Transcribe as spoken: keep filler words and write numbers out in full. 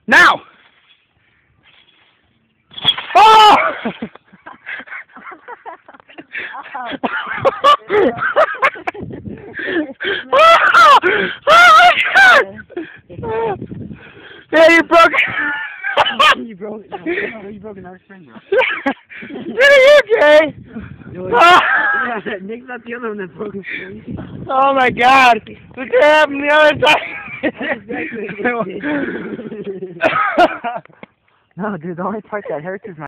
Now! Oh! Oh! Oh my God! Yeah, you broke it. You broke it. No, no, you broke another spring, bro. Did you, Jay? No, Oh. yeah, Nick's not the other one that broke his spring. Oh my God! Look what happened the other That's exactly what it did. No, dude, the only part that hurts is my